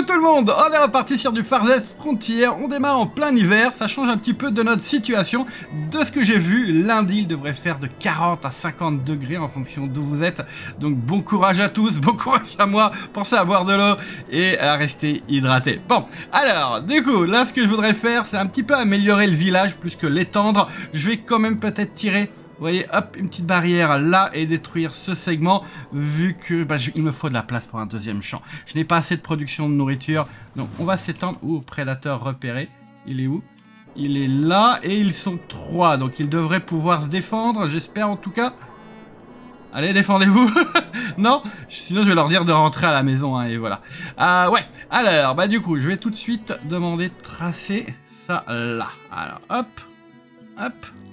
tout le monde, on est reparti sur du Far West Frontier, on démarre en plein hiver, ça change un petit peu de notre situation. De ce que j'ai vu, lundi il devrait faire de 40 à 50 degrés en fonction d'où vous êtes. Donc bon courage à tous, bon courage à moi, pensez à boire de l'eau et à rester hydraté. Bon, alors du coup, là ce que je voudrais faire, c'est un petit peu améliorer le village plus que l'étendre. Je vais quand même peut-être tirer... Vous voyez, hop, une petite barrière là et détruire ce segment, vu que il me faut de la place pour un deuxième champ. Je n'ai pas assez de production de nourriture, donc on va s'étendre. Ouh, prédateur repéré. Il est où? Il est là et ils sont 3, donc ils devraient pouvoir se défendre, j'espère en tout cas. Allez, défendez-vous. Non, sinon je vais leur dire de rentrer à la maison, hein, et voilà. Ouais, alors, du coup, je vais tout de suite demander de tracer ça là. Alors, hop, hop.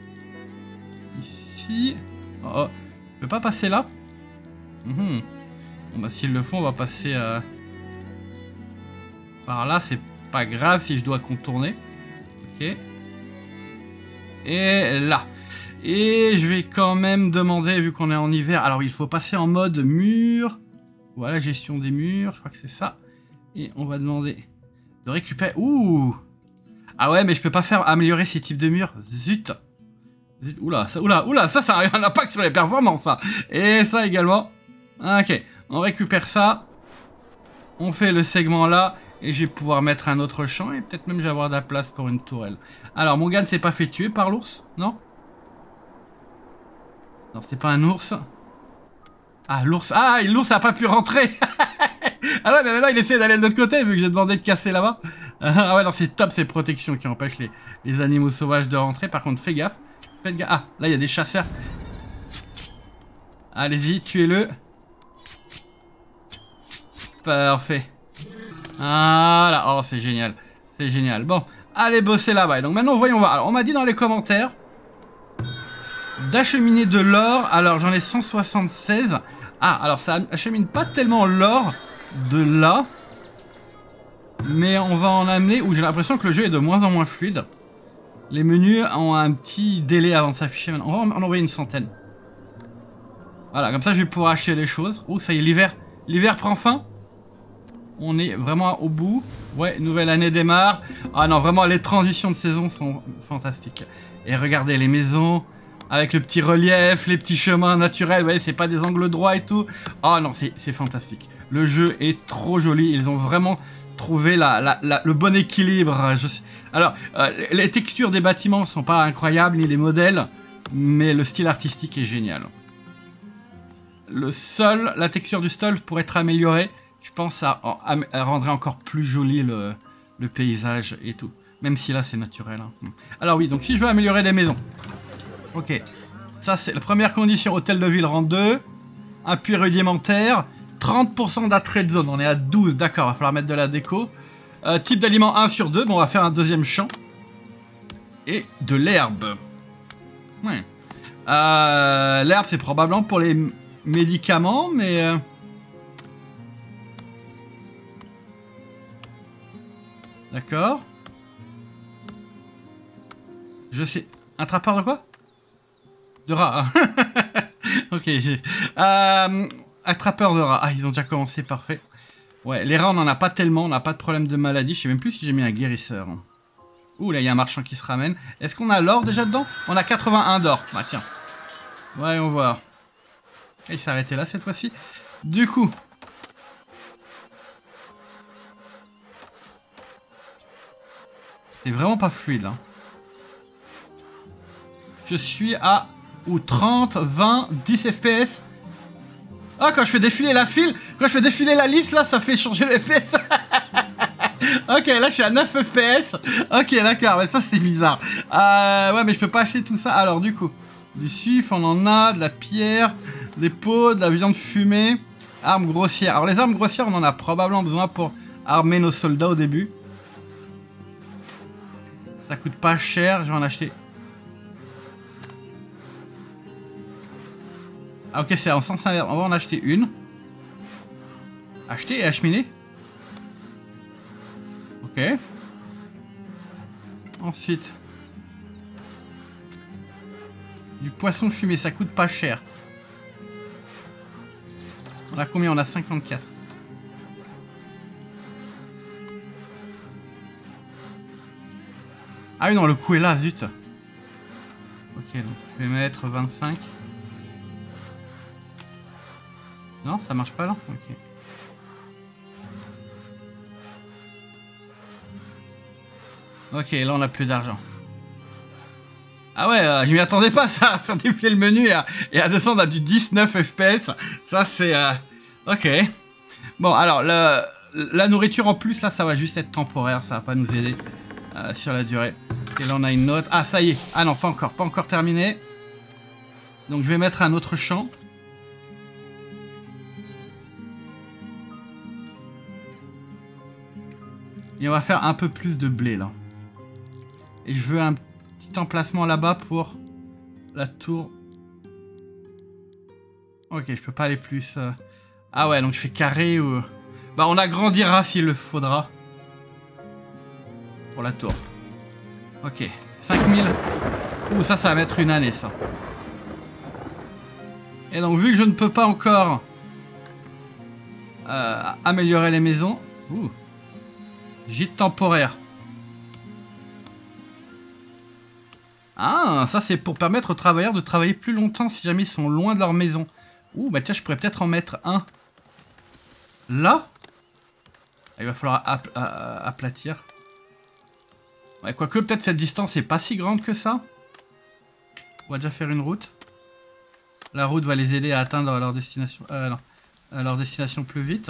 Ici. Oh, je peux pas passer là. Bon, s'ils le font, on va passer par là. C'est pas grave si je dois contourner. Ok. Et là. Et je vais quand même demander, vu qu'on est en hiver. Alors, il faut passer en mode mur. Voilà, gestion des murs. Je crois que c'est ça. Et on va demander de récupérer. Ouh. Ah ouais, mais je peux pas faire améliorer ces types de murs. Zut. Oula, ça a un impact sur les performances, ça. Et ça également. Ok, on récupère ça. On fait le segment là. Et je vais pouvoir mettre un autre champ. Et peut-être même je vais avoir de la place pour une tourelle. Alors, mon gars ne s'est pas fait tuer par l'ours, non? Non, c'était pas un ours. Ah, l'ours. Ah, l'ours a pas pu rentrer. Ah ouais, mais maintenant il essaie d'aller de l'autre côté, vu que j'ai demandé de casser là-bas. Ah ouais, non, c'est top ces protections qui empêchent les animaux sauvages de rentrer. Par contre, fais gaffe. Faites gaffe. Ah, là, il y a des chasseurs. Allez-y, tuez-le. Parfait. Voilà. Oh, c'est génial. C'est génial. Bon, allez bosser là-bas. Donc maintenant, voyons voir. Alors, on m'a dit dans les commentaires d'acheminer de l'or. Alors, j'en ai 176. Ah, alors ça achemine pas tellement l'or de là. Mais on va en amener... Où j'ai l'impression que le jeu est de moins en moins fluide. Les menus ont un petit délai avant de s'afficher. On va en envoyer une centaine. Voilà, comme ça je vais pouvoir acheter les choses. Oh, ça y est, l'hiver. L'hiver prend fin. On est vraiment au bout. Ouais, nouvelle année démarre. Ah non, vraiment, les transitions de saison sont fantastiques. Et regardez les maisons, avec le petit relief, les petits chemins naturels. Vous voyez, c'est pas des angles droits et tout. Ah non, c'est fantastique. Le jeu est trop joli. Ils ont vraiment trouvé le bon équilibre. Alors, les textures des bâtiments sont pas incroyables, ni les modèles, mais le style artistique est génial. Le sol, la texture du sol pourrait être améliorée. Je pense ça rendrait encore plus joli le paysage et tout. Même si là c'est naturel. Hein. Alors oui, donc si je veux améliorer les maisons. Ok. Ça c'est la première condition. Hôtel de ville rang 2. Appui rudimentaire. 30% d'attrait de zone. On est à 12. D'accord, va falloir mettre de la déco. Type d'aliment 1 sur 2. Bon, on va faire un deuxième champ. Et de l'herbe. Ouais. L'herbe c'est probablement pour les médicaments, mais... D'accord. Je sais. Un trappeur de quoi? De rats. Ok. Attrapeur de rats. Ah, ils ont déjà commencé, parfait. Ouais, les rats, on n'en a pas tellement. On n'a pas de problème de maladie. Je sais même plus si j'ai mis un guérisseur. Ouh, là, il y a un marchand qui se ramène. Est-ce qu'on a l'or déjà dedans? On a 81 d'or. Bah, tiens. Voyons voir. Et il s'est arrêté là, cette fois-ci. Du coup... C'est vraiment pas fluide, hein. Je suis à... Ou 30, 20, 10 FPS. Ah, quand je fais défiler la file, quand je fais défiler la liste, là, ça fait changer le FPS. Ok, là, je suis à 9 FPS. Ok, d'accord, mais ça, c'est bizarre. Ouais, mais je peux pas acheter tout ça. Alors, du coup, du suif, on en a, de la pierre, des pots, de la viande fumée, armes grossières. Alors, les armes grossières, on en a probablement besoin pour armer nos soldats au début. Ça coûte pas cher, je vais en acheter. Ah ok, c'est en sens inverse, on va en acheter une. Acheter et acheminer. Ok. Ensuite. Du poisson fumé, ça coûte pas cher. On a combien? On a 54. Ah oui, non, le coup est là, zut. Ok, donc je vais mettre 25. Non, ça marche pas là? Ok. Ok, là on a plus d'argent. Ah ouais, je m'y attendais pas ça, à faire défiler le menu et à descendre à du 19 FPS. Ça c'est... Ok. Bon, alors, la nourriture en plus, là, ça va juste être temporaire, ça va pas nous aider sur la durée. Et là, on a une note. Ah, ça y est. Ah non, pas encore terminé. Donc, je vais mettre un autre champ. Et on va faire un peu plus de blé, là. Et je veux un petit emplacement là-bas pour la tour. Ok, je peux pas aller plus... Ah ouais, donc je fais carré ou... Bah, on agrandira s'il le faudra. Pour la tour. Ok, 5000. Ouh, ça va mettre une année, ça. Et donc, vu que je ne peux pas encore améliorer les maisons... Ouh. Gîte temporaire. Ah, ça c'est pour permettre aux travailleurs de travailler plus longtemps si jamais ils sont loin de leur maison. Ouh, bah tiens, je pourrais peut-être en mettre un. Là. Il va falloir aplatir. Ouais, quoique peut-être cette distance est pas si grande que ça. On va déjà faire une route. La route va les aider à atteindre leur destination, non, leur destination plus vite.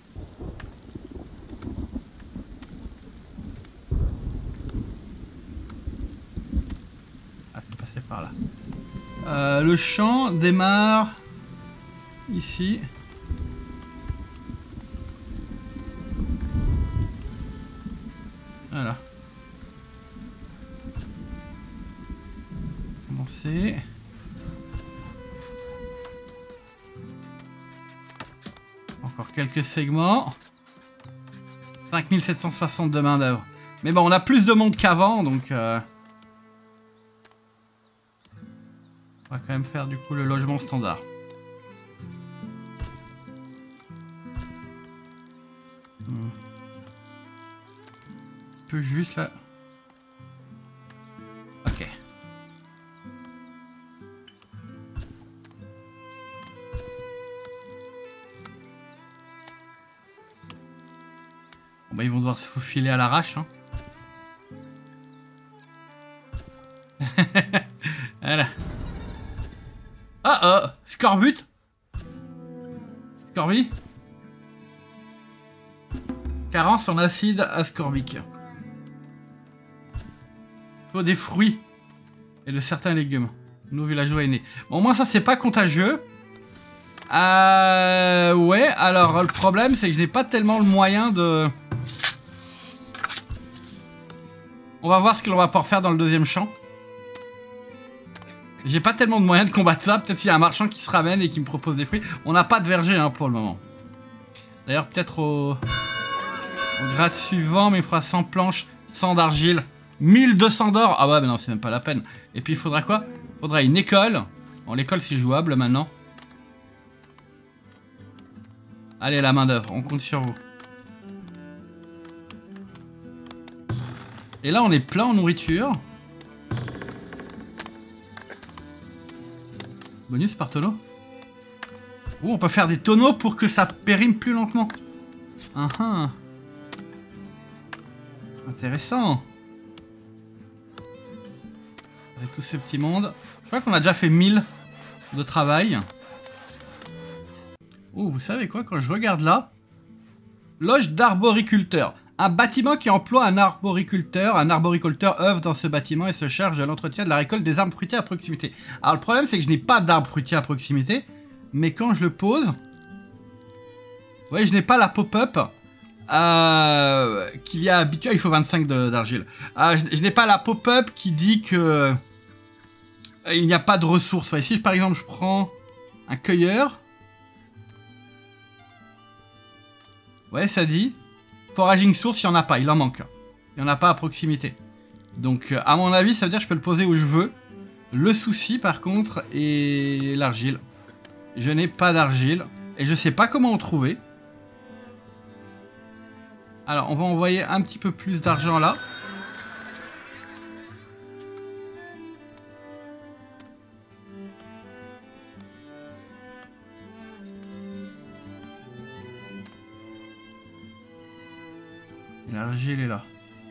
Ah, je vais passer par là. Le champ démarre ici. Voilà. Commencer. Encore quelques segments. 5760 de main d'œuvre. Mais bon, on a plus de monde qu'avant, donc... On va quand même faire du coup le logement standard. Un peu juste là. Ok. Bon bah ils vont devoir se faufiler à l'arrache. Hein. Voilà. Ah Scorbut. Scorbie. Carence en acide ascorbique. Faut des fruits et de certains légumes. Nos villageois est né. Bon, au moins ça c'est pas contagieux. Ouais, alors le problème c'est que je n'ai pas tellement le moyen de... On va voir ce que l'on va pouvoir faire dans le deuxième champ. J'ai pas tellement de moyens de combattre ça. Peut-être qu'il y a un marchand qui se ramène et qui me propose des fruits. On n'a pas de verger hein, pour le moment. D'ailleurs peut-être au grade suivant, mais il fera 100 planches, 100 d'argile, 1200 d'or. Ah ouais, mais non, c'est même pas la peine. Et puis il faudra quoi? Il faudra une école. Bon, l'école c'est jouable maintenant. Allez, la main d'œuvre, on compte sur vous. Et là, on est plein en nourriture. Bonus par tonneau. Ouh, on peut faire des tonneaux pour que ça périme plus lentement. Intéressant. Avec tout ce petit monde. Je crois qu'on a déjà fait 1000 de travail. Oh, vous savez quoi, quand je regarde là, loge d'arboriculteur. Un bâtiment qui emploie un arboriculteur. Un arboriculteur œuvre dans ce bâtiment et se charge de l'entretien de la récolte des arbres fruitiers à proximité. Alors le problème c'est que je n'ai pas d'arbres fruitiers à proximité. Mais quand je le pose... Vous voyez, je n'ai pas la pop-up qu'il y a habituellement. Il faut 25 d'argile. Je n'ai pas la pop-up qui dit que... il n'y a pas de ressources. Enfin, ici par exemple je prends un cueilleur. Ouais, ça dit. Foraging source, il n'y en a pas, il en manque. Il n'y en a pas à proximité. Donc, à mon avis, ça veut dire que je peux le poser où je veux. Le souci, par contre, est l'argile. Je n'ai pas d'argile. Et je sais pas comment en trouver. Alors, on va envoyer un petit peu plus d'argent là. L'argile est là.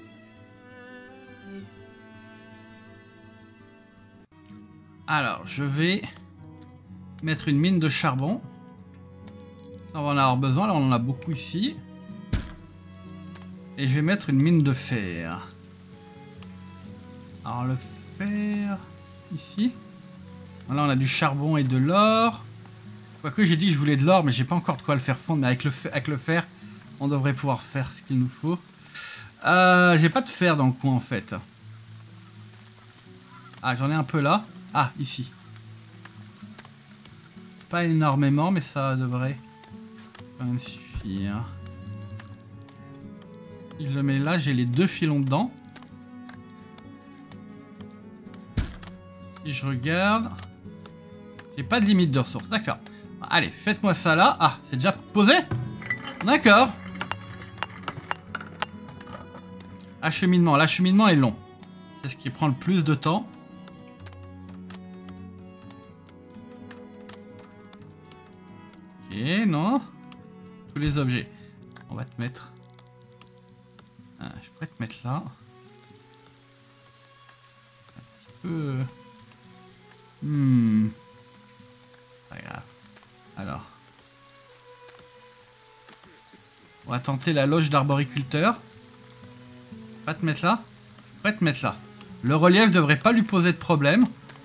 Alors, je vais mettre une mine de charbon. Ça, on va en avoir besoin. Là, on en a beaucoup ici. Et je vais mettre une mine de fer. Alors, le fer... Ici. Là, on a du charbon et de l'or. Quoique, j'ai dit que je voulais de l'or, mais j'ai pas encore de quoi le faire fondre. Mais avec le fer, on devrait pouvoir faire ce qu'il nous faut. J'ai pas de fer dans le coin, en fait. Ah, j'en ai un peu là. Ah, ici. Pas énormément, mais ça devrait quand même suffire. Si je le mets là, j'ai les 2 filons dedans. Si je regarde... J'ai pas de limite de ressources, d'accord. Allez, faites-moi ça là. Ah, c'est déjà posé? D'accord. Acheminement. L'acheminement est long. C'est ce qui prend le plus de temps. Ok, non. Tous les objets. On va te mettre... Ah, je pourrais te mettre là. Un petit peu... Pas grave. Alors. On va tenter la loge d'arboriculteur. Pas te mettre là. Pas te mettre là. Le relief devrait pas lui poser de problème.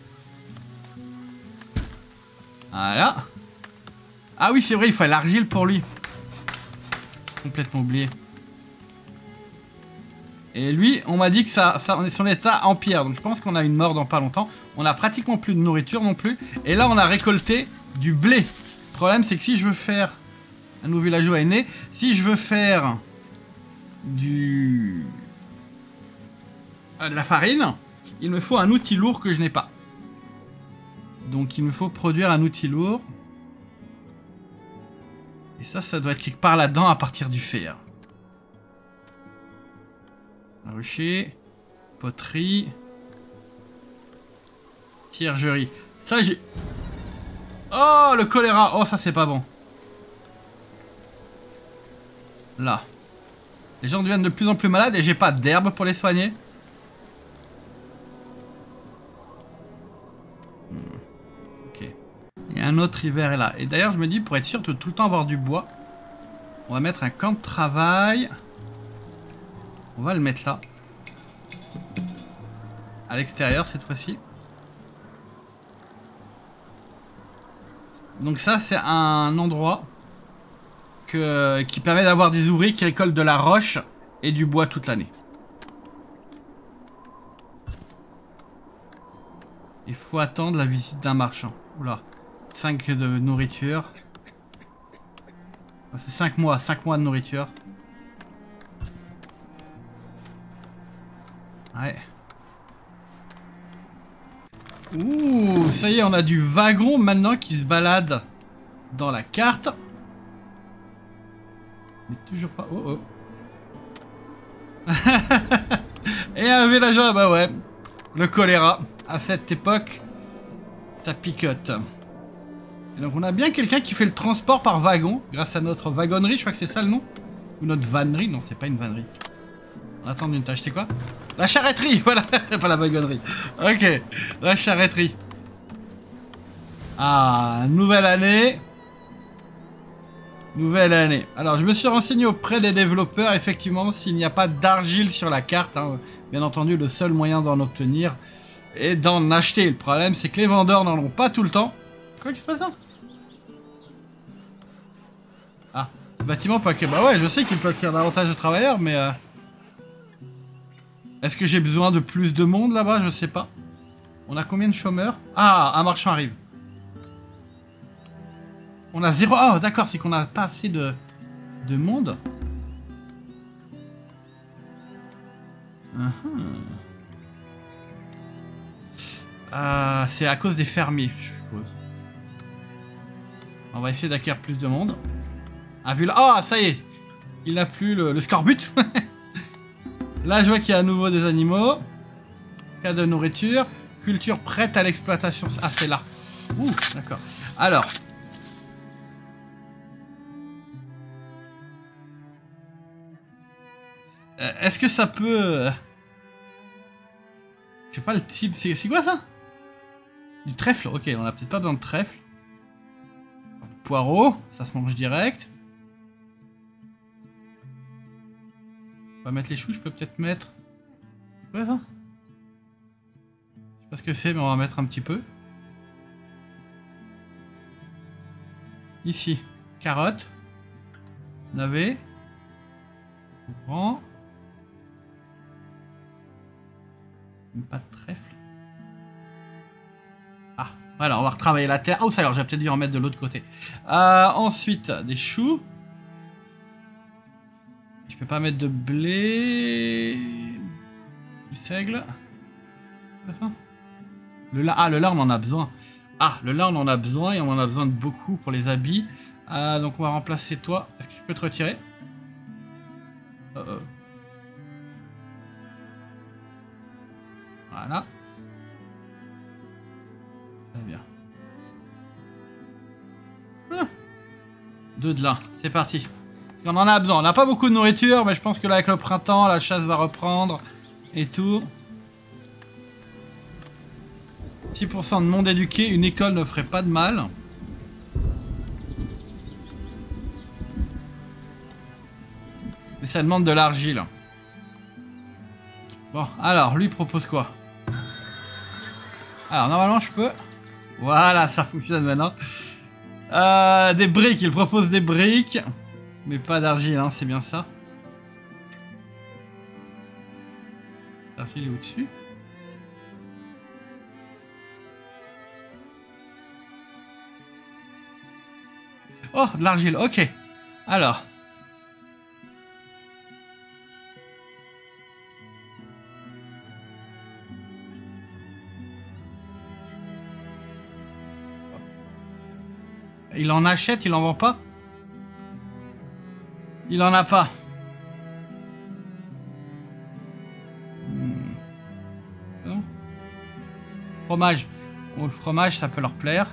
Voilà. Ah oui, c'est vrai, il faut l'argile pour lui. Complètement oublié. Et lui, on m'a dit que son état empire. Donc je pense qu'on a une mort dans pas longtemps. On a pratiquement plus de nourriture non plus. Et là, on a récolté du blé. Le problème, c'est que si je veux faire... Un nouveau villageois est né. Si je veux faire de la farine, il me faut un outil lourd que je n'ai pas. Donc il me faut produire un outil lourd. Et ça doit être quelque part là-dedans à partir du fer. Rucher, poterie, ciergerie. Ça j'ai... Oh, le choléra. Oh, ça c'est pas bon. Là. Les gens deviennent de plus en plus malades et j'ai pas d'herbe pour les soigner. Ok. Et un autre hiver est là. Et d'ailleurs, je me dis, pour être sûr de tout le temps avoir du bois, on va mettre un camp de travail. On va le mettre là. À l'extérieur cette fois-ci. Donc ça, c'est un endroit qui permet d'avoir des ouvriers qui récoltent de la roche et du bois toute l'année. Il faut attendre la visite d'un marchand. Oula, 5 de nourriture. C'est 5 mois de nourriture. Ouais. Ouh, ça y est, on a du wagon maintenant qui se balade dans la carte. Mais toujours pas... Oh oh. Et un villageois, bah ouais. Le choléra. À cette époque, ça picote. Et donc on a bien quelqu'un qui fait le transport par wagon, grâce à notre wagonnerie, je crois que c'est ça le nom. Ou notre vannerie, non c'est pas une vannerie. On attend une tâche, c'est quoi? La charretterie, voilà, pas la wagonnerie. Ok, la charretterie. Ah, nouvelle année. Nouvelle année. Alors je me suis renseigné auprès des développeurs, effectivement, s'il n'y a pas d'argile sur la carte, hein, bien entendu le seul moyen d'en obtenir est d'en acheter. Le problème c'est que les vendeurs n'en ont pas tout le temps. Quoi qui se passe là? Ah, le bâtiment peut accueillir... Bah ouais, je sais qu'il peut accueillir davantage de travailleurs, mais... Est-ce que j'ai besoin de plus de monde là-bas? Je sais pas. On a combien de chômeurs? Ah, un marchand arrive. On a 0... Oh, d'accord, c'est qu'on a pas assez de monde. C'est à cause des fermiers, je suppose. On va essayer d'acquérir plus de monde. Ah, vu là... Oh, ça y est. Il n'a plus le scorbut. Là, je vois qu'il y a à nouveau des animaux. Cas de nourriture. Culture prête à l'exploitation. Ah, c'est là. Ouh, d'accord. Alors. Est-ce que ça peut... Je sais pas le type... C'est quoi ça? Du trèfle? Ok, on a peut-être pas besoin de trèfle. Poireau, ça se mange direct. On va mettre les choux, je peux peut-être mettre... C'est quoi ça? Je sais pas ce que c'est, mais on va mettre un petit peu. Ici, carotte. Navet. On prend. Pas de trèfle. Ah, voilà, on va retravailler la terre. Oh, ça alors, j'ai peut-être dû en mettre de l'autre côté. Ensuite, des choux. Je peux pas mettre de blé. Du seigle. C'est ça? Le lard, on en a besoin. Ah, le lard, on en a besoin et on en a besoin de beaucoup pour les habits. Donc, on va remplacer toi. Est-ce que je peux te retirer? Voilà. Très bien. Deux de lin, c'est parti. On en a besoin. On n'a pas beaucoup de nourriture, mais je pense que là, avec le printemps, la chasse va reprendre et tout. 6% de monde éduqué, une école ne ferait pas de mal. Mais ça demande de l'argile. Bon, alors, lui propose quoi? Alors, normalement, je peux... Voilà, ça fonctionne maintenant. Des briques, il propose des briques. Mais pas d'argile, hein, c'est bien ça. L'argile est au-dessus. Oh, de l'argile, ok. Alors. Il en achète, il en vend pas? Il en a pas. Non. Fromage. Bon, le fromage, ça peut leur plaire.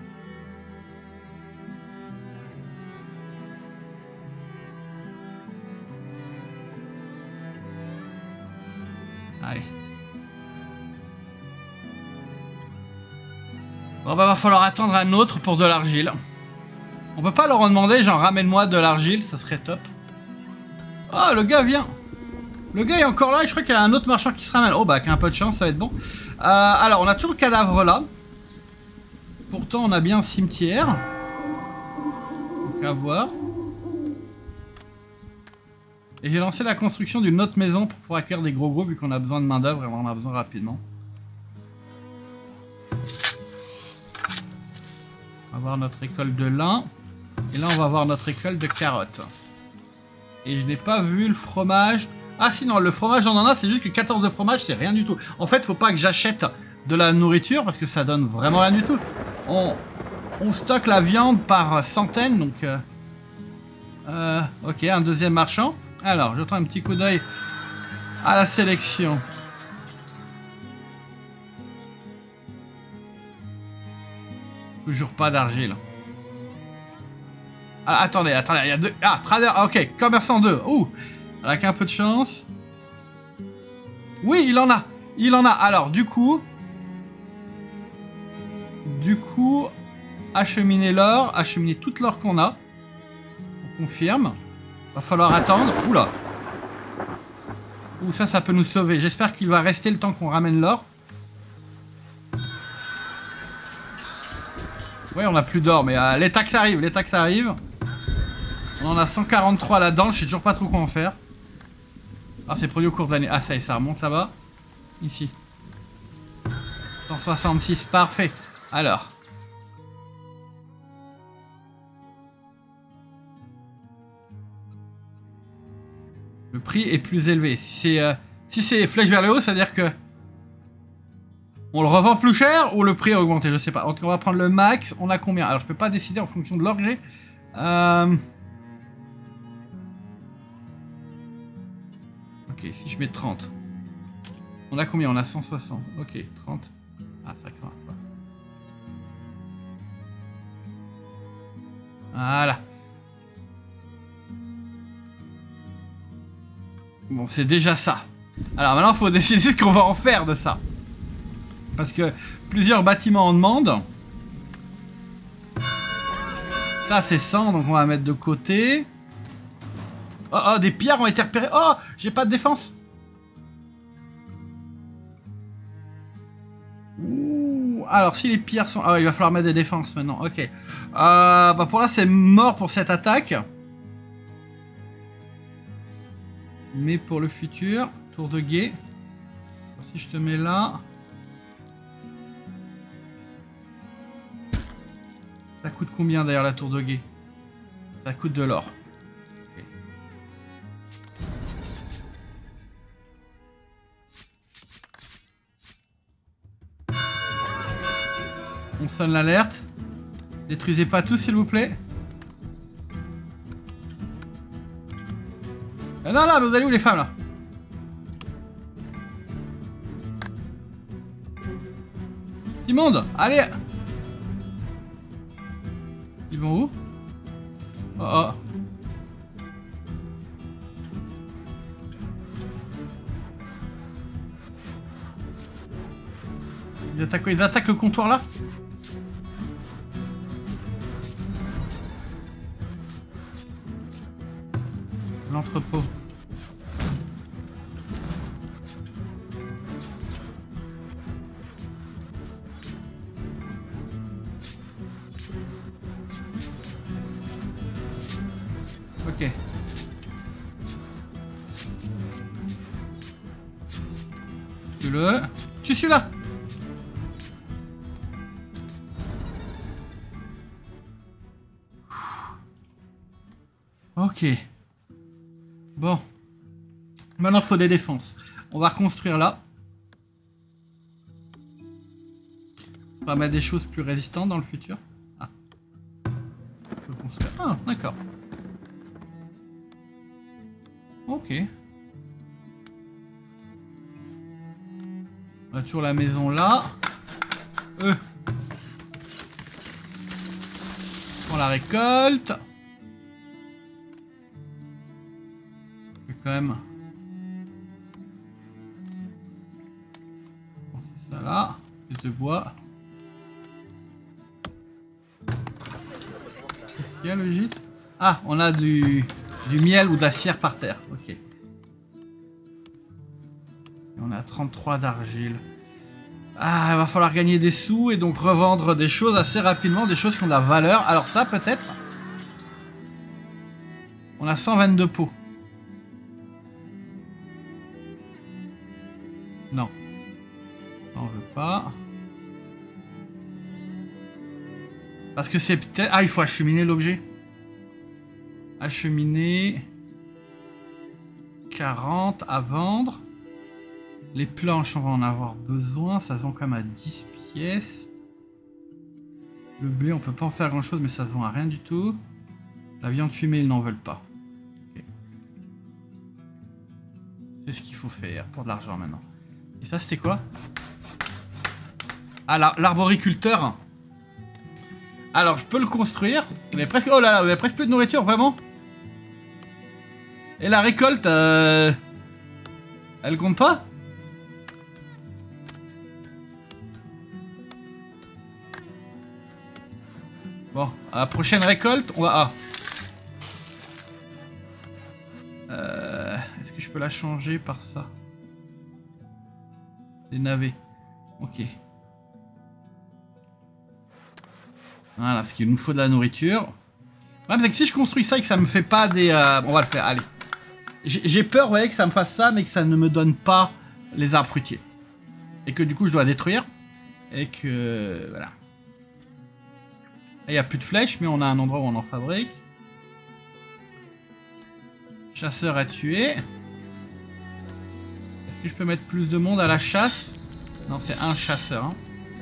Allez. Bon bah va falloir attendre un autre pour de l'argile. On peut pas leur en demander, genre ramène-moi de l'argile, ça serait top. Ah, le gars vient. Le gars est encore là et je crois qu'il y a un autre marchand qui se ramène. Oh bah avec un peu de chance, ça va être bon. Alors on a toujours le cadavre là. Pourtant on a bien un cimetière. Donc à voir. Et j'ai lancé la construction d'une autre maison pour pouvoir accueillir des gros vu qu'on a besoin de main d'œuvre et on en a besoin rapidement. On va voir notre école de lin. Et là on va voir notre école de carottes. Et je n'ai pas vu le fromage. Ah si non, le fromage on en a, c'est juste que 14 de fromage c'est rien du tout. En fait faut pas que j'achète de la nourriture parce que ça donne vraiment rien du tout. On stocke la viande par centaines donc... ok, un deuxième marchand. Alors, jetons un petit coup d'œil à la sélection. Toujours pas d'argile. Ah, attendez, il y a deux... Ah, trader, ok, commerçant 2. Ouh, avec un peu de chance. Oui, il en a. Il en a. Alors, du coup, acheminer l'or, acheminer toute l'or qu'on a. On confirme. Va falloir attendre. Oula. Ouh, ça peut nous sauver. J'espère qu'il va rester le temps qu'on ramène l'or. Ouais, on a plus d'or, mais les taxes arrivent, les taxes arrivent. On en a 143 là-dedans, je sais toujours pas trop quoi en faire. Ah, c'est produit au cours de l'année. Ah, ça y est, ça remonte là-bas. Ici. 166, parfait. Alors. Le prix est plus élevé. Si c'est flèche vers le haut, ça veut dire que... On le revend plus cher ou le prix a augmenté, je sais pas. Donc on va prendre le max. On a combien? Alors je peux pas décider en fonction de l'or que j'ai. Ok, si je mets 30. On a combien? On a 160. Ok, 30. Ah, c'est vrai que ça marche pas. Voilà. Bon, c'est déjà ça. Alors maintenant, il faut décider ce qu'on va en faire de ça. Parce que plusieurs bâtiments en demandent. Ça, c'est 100, donc on va mettre de côté. Oh, oh, des pierres ont été repérées. Oh, j'ai pas de défense. Ouh, alors, si les pierres sont... Ah, il va falloir mettre des défenses maintenant. Ok. Bah pour là, c'est mort pour cette attaque. Mais pour le futur, tour de guet. Si je te mets là... Ça coûte combien d'ailleurs la tour de guet? Ça coûte de l'or. Okay. On sonne l'alerte. Détruisez pas tout s'il vous plaît. Ah non là, vous allez où les femmes là? Petit monde, allez. Ils vont où? Oh oh. Ils attaquent quoi? Ils attaquent le comptoir là? L'entrepôt. Ok. Tue-le. Tue celui-là. Ok. Bon. Maintenant, il faut des défenses. On va reconstruire là. On va mettre des choses plus résistantes dans le futur. Ah. On peut construire. Ah, d'accord. Ok. On a toujours la maison là. On la récolte. Quand même. Bon, c'est ça là. Plus de bois. Qu'est-ce qu'il y a le gîte? Ah, on a du miel ou de la cire par terre. Ok. Et on a 33 d'argile. Ah, il va falloir gagner des sous et donc revendre des choses assez rapidement, des choses qui ont de la valeur. Alors ça, peut-être. On a 122 pots. Non. Ça, on veut pas. Parce que c'est peut-être... Ah, il faut acheminer l'objet. Acheminer... 40 à vendre. Les planches, on va en avoir besoin. Ça se vend quand même à 10 pièces. Le blé, on peut pas en faire grand chose, mais ça se vend à rien du tout. La viande fumée, ils n'en veulent pas. Okay. C'est ce qu'il faut faire pour de l'argent maintenant. Et ça, c'était quoi? Ah, l'arboriculteur. Alors, je peux le construire. Vous avez presque... Oh là là, vous avez presque plus de nourriture, vraiment? Et la récolte, elle compte pas? Bon, à la prochaine récolte, on va... Est-ce que je peux la changer par ça? Les navets. Ok. Voilà, parce qu'il nous faut de la nourriture. Le problème, c'est que si je construis ça et que ça me fait pas des... on va le faire, allez. J'ai peur, vous voyez, que ça me fasse ça, mais que ça ne me donne pas les arbres fruitiers. Et que du coup, je dois détruire. Et que... Voilà. Il n'y a plus de flèches, mais on a un endroit où on en fabrique. Chasseur à tuer. Est-ce que je peux mettre plus de monde à la chasse? Non, c'est un chasseur. Hein.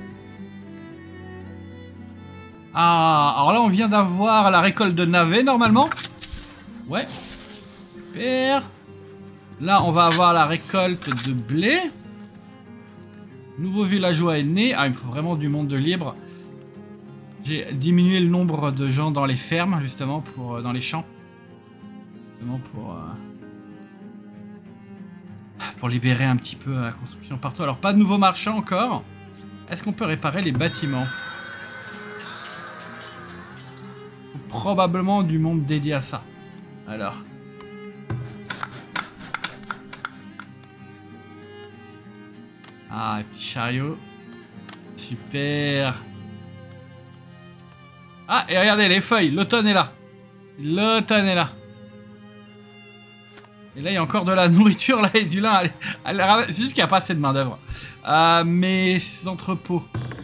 Ah, alors là, on vient d'avoir la récolte de navets, normalement. Ouais. Super. Là, on va avoir la récolte de blé. Nouveau villageois est né. Ah, il me faut vraiment du monde de libre. J'ai diminué le nombre de gens dans les fermes, justement, pour dans les champs. Justement pour... Pour libérer un petit peu la construction partout. Alors, pas de nouveaux marchands encore. Est-ce qu'on peut réparer les bâtiments? Probablement du monde dédié à ça. Alors. Ah, petit chariot. Super. Ah, et regardez les feuilles. L'automne est là. L'automne est là. Et là, il y a encore de la nourriture là et du lin. C'est juste qu'il n'y a pas assez de main d'œuvre. Mes entrepôts.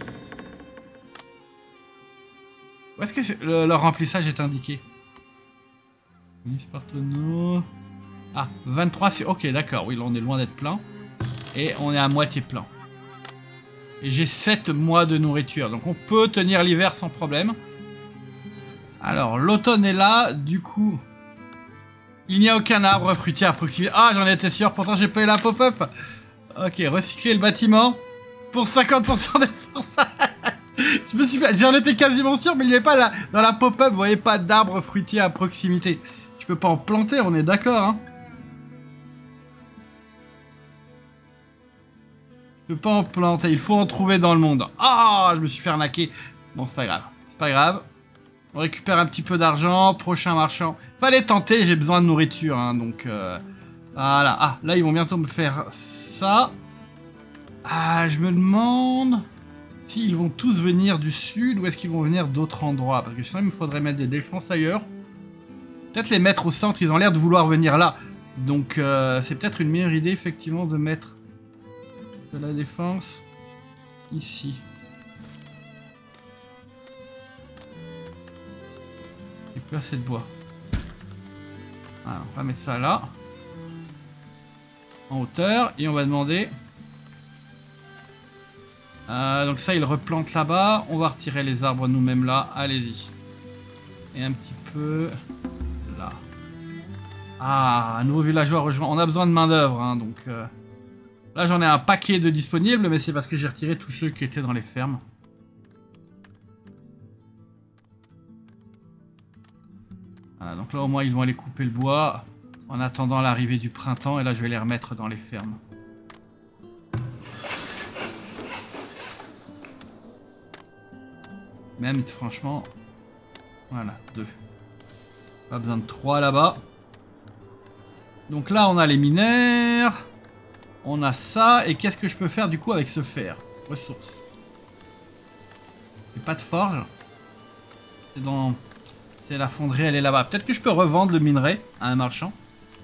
Où est-ce que leur remplissage est indiqué? Spartano. Ah, 23. Ok, d'accord. Oui, là, on est loin d'être plein. Et on est à moitié plein. Et j'ai 7 mois de nourriture. Donc, on peut tenir l'hiver sans problème. Alors, l'automne est là. Du coup, il n'y a aucun arbre fruitier à proximité. Ah, j'en étais sûr. Pourtant, j'ai pas eu la pop-up. Ok, recycler le bâtiment pour 50% des sources. Je me suis fait... J'en étais quasiment sûr, mais il n'y avait pas là. Dans la pop-up, vous voyez pas d'arbres fruitiers à proximité. Je peux pas en planter, on est d'accord, hein. Je peux pas en planter, il faut en trouver dans le monde. Ah, je me suis fait arnaquer. Bon, c'est pas grave. C'est pas grave. On récupère un petit peu d'argent. Prochain marchand. Fallait tenter, j'ai besoin de nourriture, hein, donc... Voilà. Ah, là, ils vont bientôt me faire ça. Ah, je me demande... s'ils vont tous venir du sud ou est-ce qu'ils vont venir d'autres endroits? Parce que sinon, il me faudrait mettre des défenses ailleurs. Peut-être les mettre au centre, ils ont l'air de vouloir venir là. Donc, c'est peut-être une meilleure idée, effectivement, de mettre de la défense ici. J'ai plus assez de bois. Voilà, on va mettre ça là. En hauteur. Et on va demander... donc ça, il replante là-bas. On va retirer les arbres nous-mêmes là. Allez-y. Et un petit peu là. Ah, un nouveau villageois rejoint. On a besoin de main d'œuvre, hein, donc là j'en ai un paquet de disponibles, mais c'est parce que j'ai retiré tous ceux qui étaient dans les fermes. Voilà, donc là au moins ils vont aller couper le bois en attendant l'arrivée du printemps, et là je vais les remettre dans les fermes. Même franchement, voilà, 2. Pas besoin de 3 là-bas. Donc là on a les mineurs. On a ça. Et qu'est-ce que je peux faire du coup avec ce fer? Ressources. J'ai pas de forge. C'est dans... C'est la fonderie, elle est là-bas. Peut-être que je peux revendre le minerai à un marchand.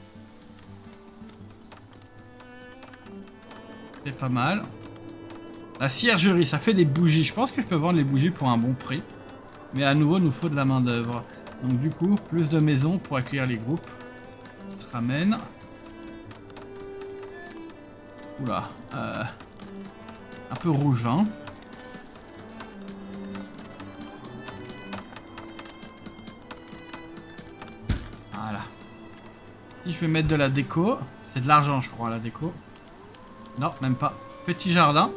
C'est pas mal. La ciergerie, ça fait des bougies. Je pense que je peux vendre les bougies pour un bon prix. Mais à nouveau, il nous faut de la main d'œuvre. Donc du coup, plus de maisons pour accueillir les groupes. On se ramène. Oula. Un peu rouge, hein. Voilà. Si je vais mettre de la déco, c'est de l'argent, je crois, la déco. Non, même pas. Petit jardin.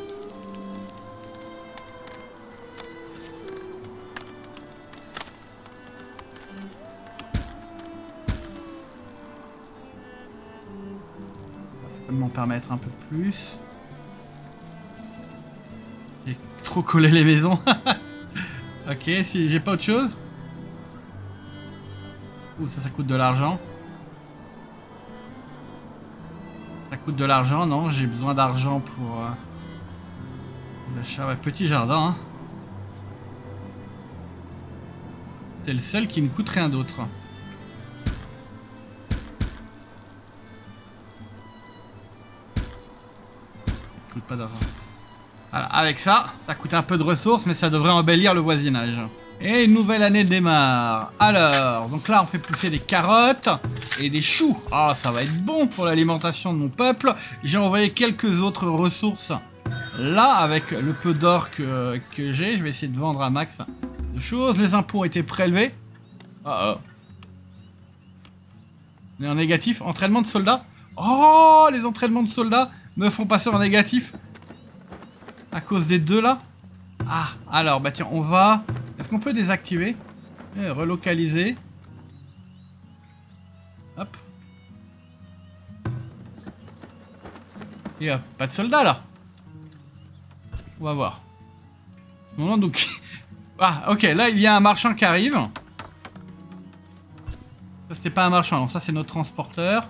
M'en permettre un peu plus. J'ai trop collé les maisons. Ok, si j'ai pas autre chose. Ouh, ça coûte de l'argent. Ça coûte de l'argent, non? J'ai besoin d'argent pour l'achat. Ouais, petit jardin. Hein. C'est le seul qui ne coûte rien d'autre. Coûte pas d'argent. Voilà, avec ça, ça coûte un peu de ressources, mais ça devrait embellir le voisinage. Et une nouvelle année démarre. Alors, donc là, on fait pousser des carottes et des choux. Ah, ça va être bon pour l'alimentation de mon peuple. J'ai envoyé quelques autres ressources là, avec le peu d'or que j'ai. Je vais essayer de vendre un max de choses. Les impôts ont été prélevés. On est en négatif. Entraînement de soldats. Oh, les entraînements de soldats me font passer en négatif. À cause des deux là. Ah, alors, bah tiens, on va... Est-ce qu'on peut désactiver? Relocaliser. Hop. Et hop, pas de soldats là. On va voir. Non, donc... Ah, ok, là il y a un marchand qui arrive. Ça c'était pas un marchand, non, ça c'est notre transporteur.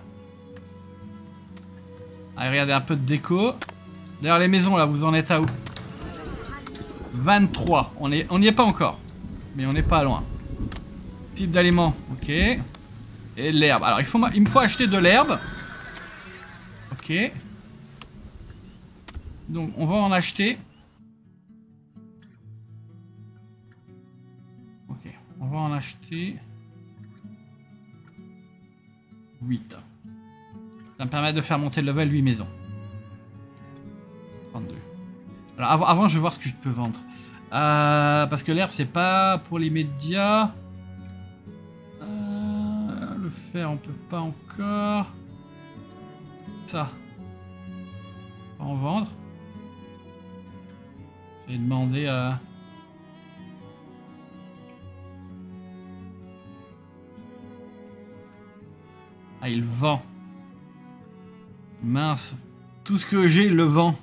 Allez, regardez un peu de déco. D'ailleurs les maisons là, vous en êtes à où? 23, on n'y est pas encore. Mais on n'est pas loin. Type d'aliment, ok. Et l'herbe, alors il me faut acheter de l'herbe. Ok. Donc on va en acheter. Ok, on va en acheter 8. Ça me permet de faire monter le level 8 maisons. 32. Alors avant je vais voir ce que je peux vendre. Parce que l'herbe c'est pas pour les médias. Le fer on peut pas encore. Ça. On va en vendre. Je vais demander à... Ah, il vend. Mince. Tout ce que j'ai, il le vend.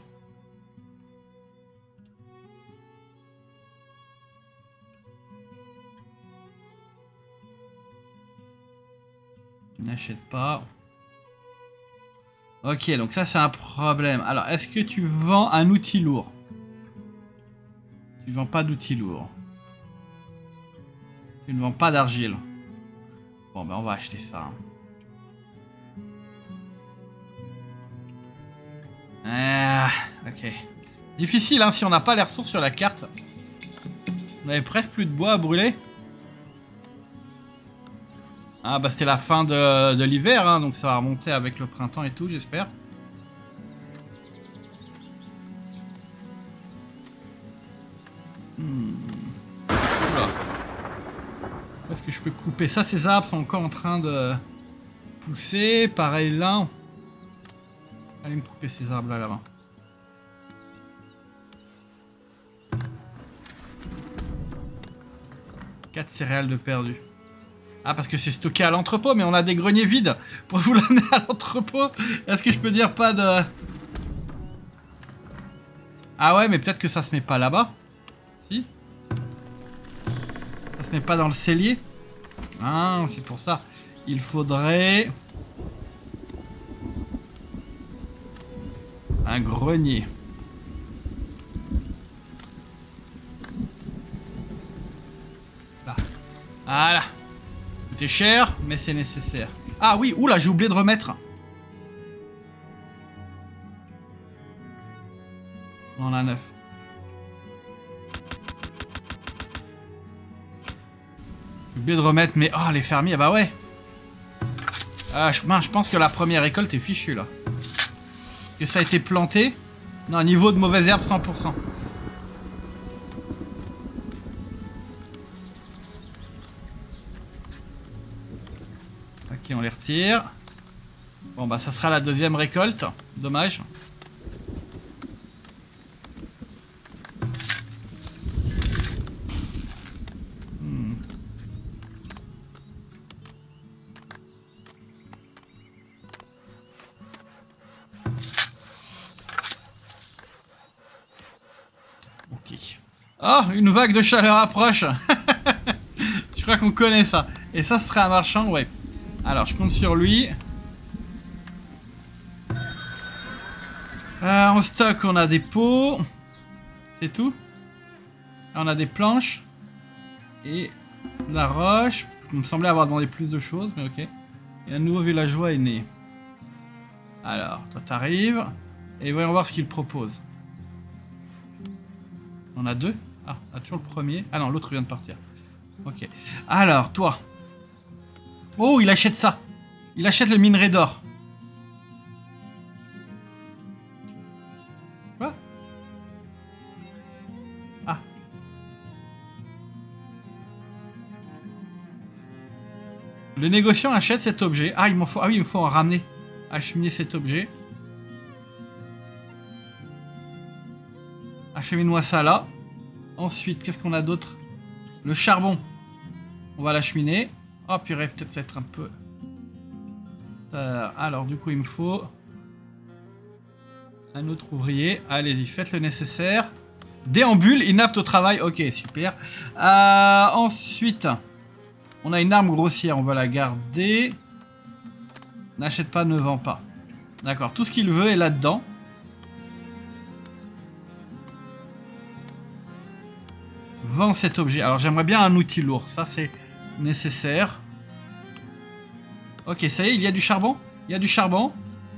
N'achète pas. Ok, donc ça, c'est un problème. Alors, est-ce que tu vends un outil lourd? Tu vends pas d'outils lourds. Tu ne vends pas d'argile. Bon, ben, on va acheter ça. Ok. Difficile, hein, si on n'a pas les ressources sur la carte. On avait presque plus de bois à brûler. Ah, bah, c'était la fin de l'hiver, hein, donc ça va remonter avec le printemps et tout, j'espère. Est-ce que je peux couper ça? Ces arbres sont encore en train de pousser. Pareil là. Allez me couper ces arbres là là-bas. Quatre céréales de perdu. Ah, parce que c'est stocké à l'entrepôt, mais on a des greniers vides pour vous l'amener à l'entrepôt. Est-ce que je peux dire pas de... Ah ouais, mais peut-être que ça se met pas là-bas. Si. Ça se met pas dans le cellier. Ah, c'est pour ça. Il faudrait... un grenier. Là. Voilà. C'était cher, mais c'est nécessaire. Ah oui, oula, j'ai oublié de remettre. On en a 9. J'ai oublié de remettre, mais oh, les fermiers, bah ouais. Je pense que la première récolte est fichue là. Que ça a été planté. Non, niveau de mauvaise herbe, 100%. Ok, on les retire. Bon, bah ça sera la deuxième récolte. Dommage. Ok. Oh, une vague de chaleur approche. Je crois qu'on connaît ça. Et ça serait un marchand, ouais. Alors, je compte sur lui. En stock, on a des pots. C'est tout. On a des planches. Et de la roche. Il me semblait avoir demandé plus de choses, mais ok. Et un nouveau villageois est né. Alors, toi t'arrives. Et voyons voir ce qu'il propose. On a deux. Ah, toujours le premier. Ah non, l'autre vient de partir. Ok. Alors, toi. Oh, il achète ça. Il achète le minerai d'or. Quoi? Ah. Le négociant achète cet objet. Ah, il m'en faut... Ah oui, il me faut en ramener. Acheminer cet objet. Achemine-moi ça là. Ensuite, qu'est-ce qu'on a d'autre? Le charbon. On va l'acheminer. Oh purée, peut-être ça va être un peu... alors du coup, il me faut... Un autre ouvrier. Allez-y, faites le nécessaire. Déambule, inapte au travail. Ok, super. Ensuite, on a une arme grossière. On va la garder. N'achète pas, ne vend pas. D'accord, tout ce qu'il veut est là-dedans. Vends cet objet. Alors j'aimerais bien un outil lourd. Ça c'est nécessaire. Ok, ça y est, il y a du charbon. Il y a du charbon.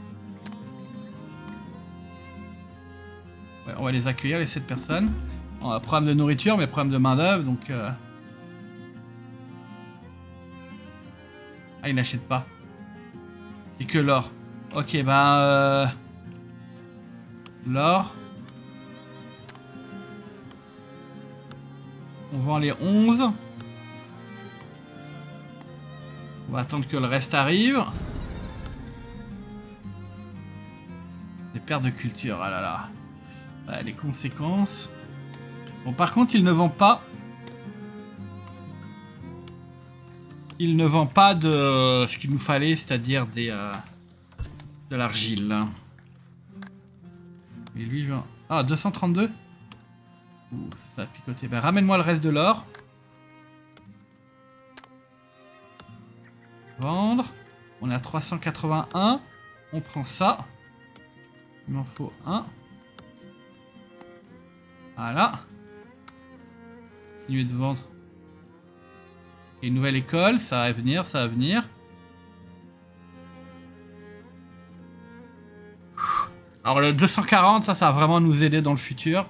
Ouais, on va les accueillir, les 7 personnes. On a problème de nourriture, mais problème de main d'œuvre, donc... Ah, il n'achète pas. C'est que l'or. Ok, ben... L'or. On vend les 11. On va attendre que le reste arrive. Des pertes de culture, ah là là. Ah, les conséquences. Bon, par contre, il ne vend pas. Il ne vend pas de ce qu'il nous fallait, c'est-à-dire des de l'argile. Et lui, vend... Ah, 232. Ouh, ça a picoté. Ben, ramène-moi le reste de l'or. Vendre. On est à 381. On prend ça. Il m'en faut un. Voilà. Continuer de vendre. Et une nouvelle école, ça va venir, ça va venir. Alors le 240, ça va vraiment nous aider dans le futur.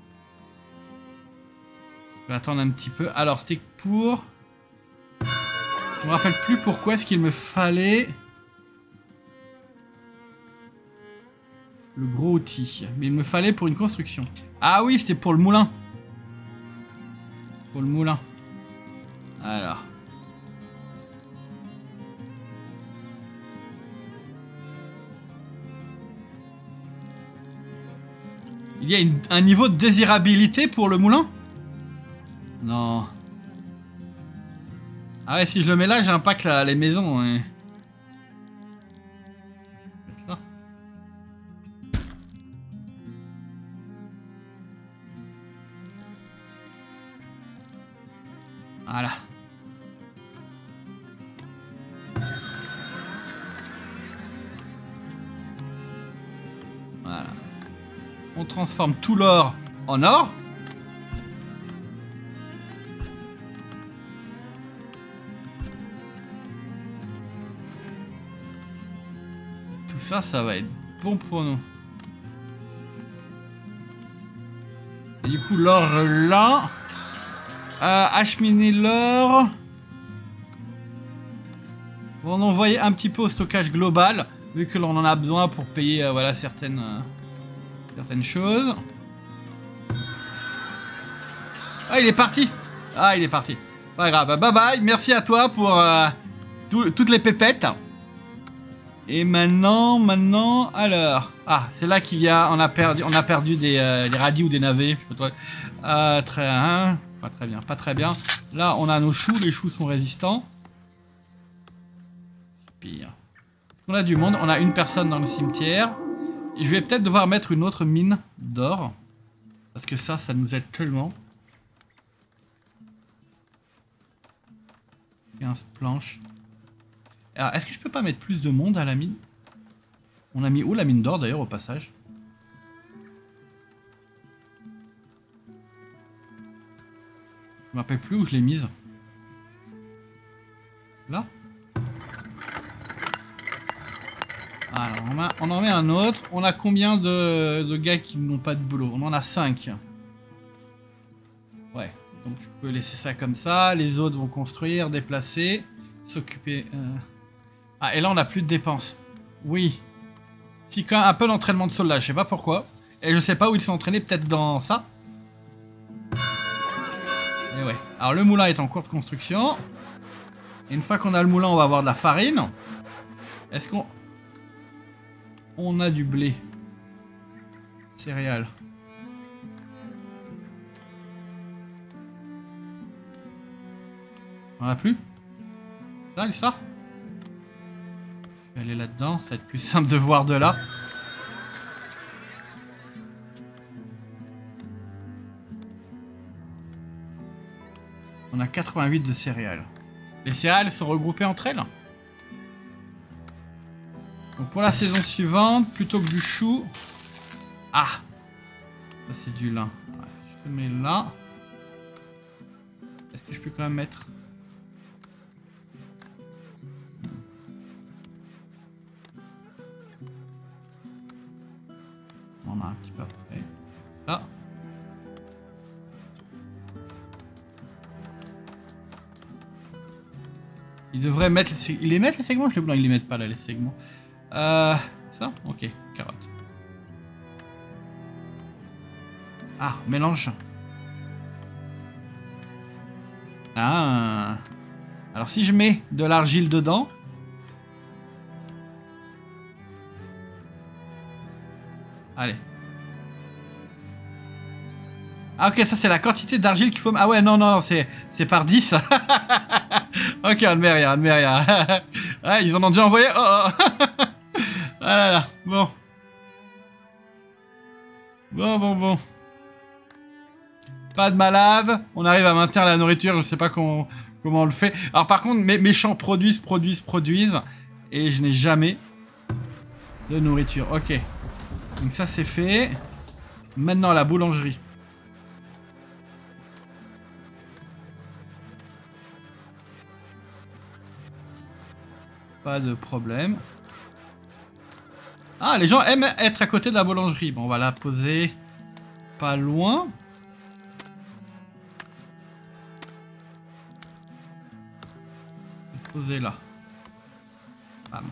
Je vais attendre un petit peu. Alors c'était pour... Je me rappelle plus pourquoi est-ce qu'il me fallait... Le gros outil. Mais il me fallait pour une construction. Ah oui, c'était pour le moulin. Pour le moulin. Alors. Il y a un niveau de désirabilité pour le moulin? Non. Ah ouais, si je le mets là, j'impacte les maisons. Ouais. Là. Voilà. Voilà. On transforme tout l'or en or. Tout ça, ça va être bon pour nous. Et du coup, l'or là. Acheminer l'or. On va en envoyer un petit peu au stockage global, vu que l'on en a besoin pour payer voilà, certaines choses. Ah, il est parti. Ah, il est parti. Pas grave. Bye bye. Merci à toi pour toutes les pépettes. Et maintenant, alors... Ah, c'est là qu'il y a... On a perdu des radis ou des navets. Je sais pas toi. Pas très bien, pas très bien. Là, on a nos choux. Les choux sont résistants. Pire. On a du monde. On a une personne dans le cimetière. Et je vais peut-être devoir mettre une autre mine d'or. Parce que ça nous aide tellement. 15 planches. Alors, est-ce que je peux pas mettre plus de monde à la mine? On a mis où la mine d'or d'ailleurs au passage? Je me rappelle plus où je l'ai mise. Là? Alors, on en met un autre. On a combien de gars qui n'ont pas de boulot? On en a 5. Ouais, donc je peux laisser ça comme ça. Les autres vont construire, déplacer, s'occuper... Ah, et là on n'a plus de dépenses. Oui. Si, quand même un peu d'entraînement de soldats, je sais pas pourquoi. Et je sais pas où ils sont entraînés, peut-être dans ça. Et ouais. Alors le moulin est en cours de construction. Et une fois qu'on a le moulin, on va avoir de la farine. Est-ce qu'on... On a du blé. Céréales. On en a plus? Ça l'histoire? Je vais aller là-dedans, ça va être plus simple de voir de là. On a 88 de céréales. Les céréales sont regroupées entre elles. Donc pour la saison suivante, plutôt que du chou... Ah! Ça c'est du lin. Ouais, si je te mets là... Est-ce que je peux quand même mettre... On a un petit peu après. Ça. Ils devraient mettre les... Ils les mettent les segments? Non, ils les mettent pas là les segments. Ça? Ok, carotte. Ah, mélange. Ah. Alors si je mets de l'argile dedans... Allez. Ah ok, ça c'est la quantité d'argile qu'il faut... Ah ouais, non, non, c'est par 10. Ok, on ne met rien, on ne met rien. Ah, ils en ont déjà envoyé. Oh, oh. Ah là là, bon. Bon. Pas de malade. On arrive à maintenir la nourriture, je sais pas comment on le fait. Alors par contre, mes champs produisent. Et je n'ai jamais de nourriture. Ok. Donc ça c'est fait. Maintenant la boulangerie. Pas de problème. Ah, les gens aiment être à côté de la boulangerie. Bon, on va la poser pas loin. Poser là. Bam.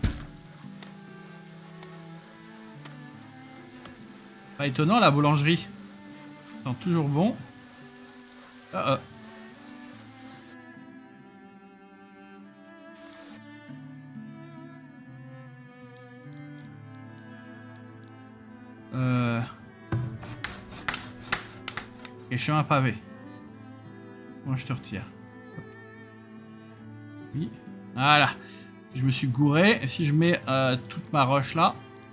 Pas étonnant la boulangerie. Ça sent toujours bon. Et chemin pavé. Moi je te retire. Oui. Voilà. Je me suis gouré. Et si je mets toute ma roche là,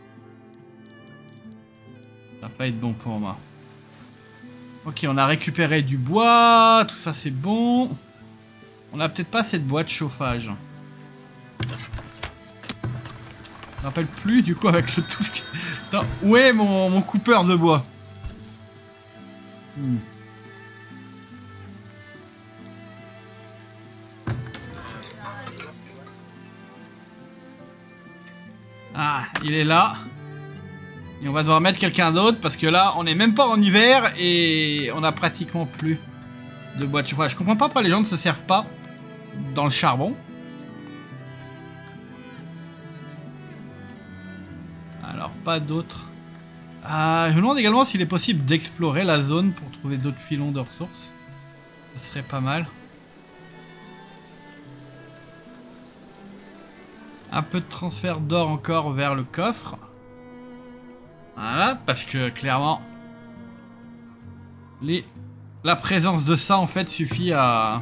ça va pas être bon pour moi. Ok, on a récupéré du bois. Tout ça c'est bon. On a peut-être pas cette boîte de chauffage. Je me rappelle plus du coup avec le tout. Attends, où est mon coupeur de bois? Ah, il est là. Et on va devoir mettre quelqu'un d'autre parce que là, on n'est même pas en hiver et on a pratiquement plus de bois de chauffage. Je comprends pas pourquoi les gens ne se servent pas dans le charbon. Alors, pas d'autres. Je me demande également s'il est possible d'explorer la zone pour trouver d'autres filons de ressources. Ce serait pas mal. Un peu de transfert d'or encore vers le coffre. Voilà, parce que clairement, la présence de ça en fait suffit à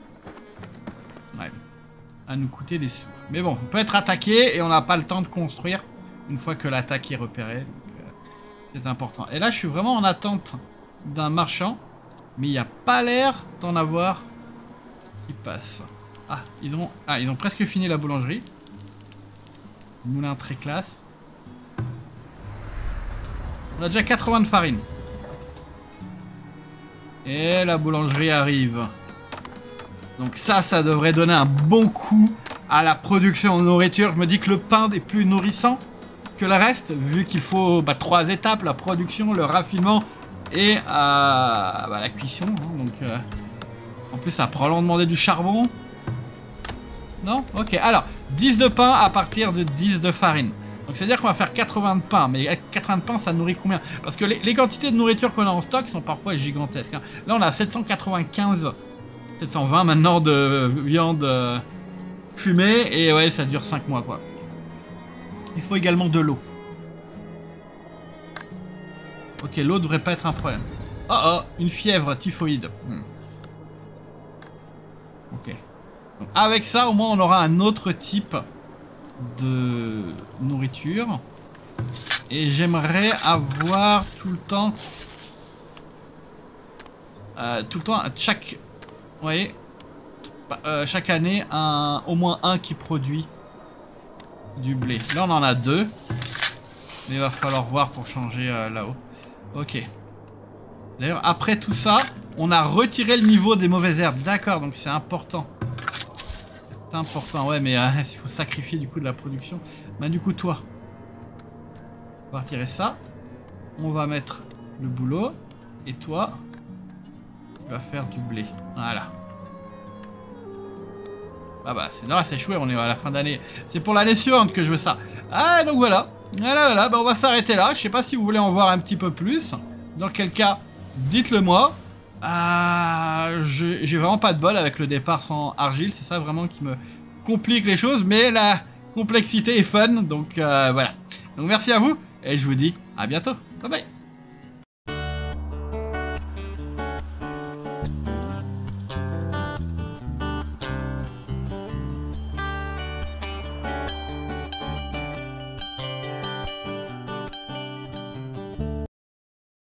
nous coûter des sous. Mais bon, on peut être attaqué et on n'a pas le temps de construire une fois que l'attaque est repérée. C'est important. Et là, je suis vraiment en attente d'un marchand, mais il n'y a pas l'air d'en avoir qui passe. Ah, ils ont presque fini la boulangerie. Moulin très classe. On a déjà 80 de farine. Et la boulangerie arrive. Donc ça devrait donner un bon coup à la production de nourriture. Je me dis que le pain est plus nourrissant que le reste, vu qu'il faut 3 étapes, la production, le raffinement et la cuisson. Hein, donc, en plus, ça prend longtemps de demander du charbon. Non? Ok, alors, 10 de pain à partir de 10 de farine. Donc, c'est-à-dire qu'on va faire 80 de pain. Mais 80 de pain, ça nourrit combien? Parce que les quantités de nourriture qu'on a en stock sont parfois gigantesques. Hein. Là, on a 795, 720 maintenant de viande fumée. Et ouais, ça dure 5 mois, quoi. Il faut également de l'eau. Ok, l'eau devrait pas être un problème. Oh, une fièvre typhoïde. Ok. Donc, avec ça, au moins, on aura un autre type de nourriture. Et j'aimerais avoir tout le temps... chaque... Vous voyez, chaque année au moins un qui produit du blé. Là on en a 2. Mais il va falloir voir pour changer là-haut. Ok. D'ailleurs après tout ça, on a retiré le niveau des mauvaises herbes. D'accord, donc c'est important. C'est important, ouais, mais il faut sacrifier du coup de la production. Bah du coup toi, on va retirer ça. On va mettre le boulot. Et toi, tu vas faire du blé. Voilà. Ah bah c'est chouette, on est à la fin d'année. C'est pour l'année suivante que je veux ça. Ah donc voilà. Voilà, bah on va s'arrêter là. Je sais pas si vous voulez en voir un petit peu plus. Dans quel cas, dites-le moi. J'ai vraiment pas de bol avec le départ sans argile. C'est ça vraiment qui me complique les choses. Mais la complexité est fun. Donc voilà. Donc merci à vous. Et je vous dis à bientôt. Bye bye.